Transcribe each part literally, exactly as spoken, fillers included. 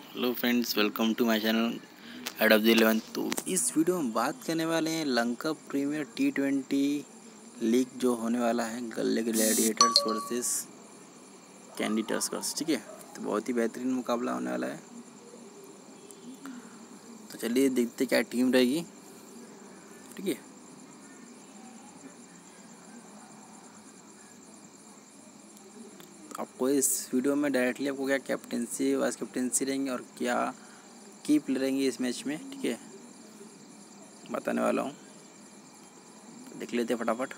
Hello friends, welcome to my channel head of the eleven. तो इस video में बात करने वाले हैं Lanka Premier T twenty League जो होने वाला है गल्ले ग्लैडिएटर्स वर्सेस कैंडी टस्कर्स। ठीक है, तो बहुत ही बेहतरीन मुकाबला होने वाला है। तो चलिए देखते क्या टीम रहेगी। ठीक है, आपको इस वीडियो में डायरेक्टली आपको क्या कैप्टेंसी वाइस कैप्टेंसी रहेंगे और क्या की प्लेयर रहेंगे इस मैच में, ठीक है, बताने वाला हूँ। तो देख लेते हैं फटाफट।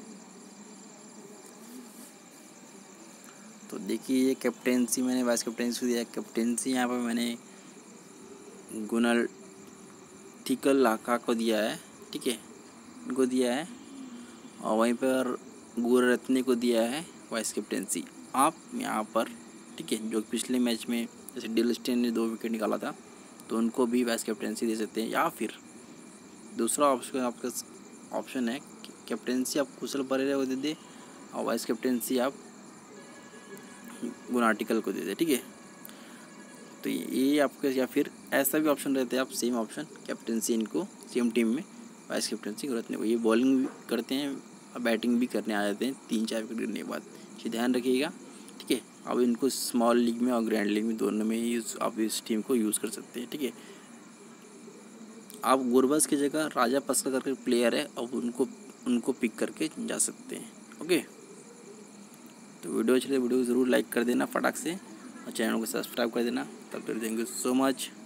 तो देखिए, ये कैप्टेंसी मैंने वाइस कैप्टेंसी को दिया। कैप्टेंसी यहाँ पर मैंने गुनल थिकल लाका को दिया है। ठीक है, इनको दिया है। और वहीं पर गुररत्ने को दिया है वाइस कैप्टेंसी। आप यहाँ पर, ठीक है, जो पिछले मैच में जैसे डिल स्टेन ने दो विकेट निकाला था, तो उनको भी वाइस कैप्टेंसी दे सकते हैं। या फिर दूसरा ऑप्शन आपका ऑप्शन है कि कैप्टेंसी आप कुशल परेरा को दे दे और वाइस कैप्टेंसी आप गुनाटिकल को दे दे। ठीक है, तो ये आपके, या फिर ऐसा भी ऑप्शन रहता है, आप सेम ऑप्शन कैप्टेंसी इनको सेम टीम में वाइस कैप्टेंसी गुररत्ने को। ये बॉलिंग भी करते हैं और बैटिंग भी करने आ जाते हैं तीन चार विकेट गिरने के बाद, ये ध्यान रखिएगा। ठीक है, अब इनको स्मॉल लीग में और ग्रैंड लीग में दोनों में ही आप इस टीम को यूज़ कर सकते हैं। ठीक है, आप गुरबस की जगह राजा पस्का करके प्लेयर है, अब उनको उनको पिक करके जा सकते हैं। ओके, तो वीडियो अच्छी लगे वीडियो को ज़रूर लाइक कर देना फटाक से और चैनल को सब्सक्राइब कर देना। तब तक थैंक यू सो मच।